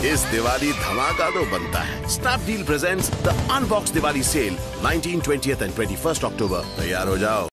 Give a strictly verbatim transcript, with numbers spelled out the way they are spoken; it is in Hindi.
इस दिवाली धमाका तो बनता है। Snapdeal presents the unbox Diwali sale nineteen, twentieth and twenty first October. तैयार हो जाओ।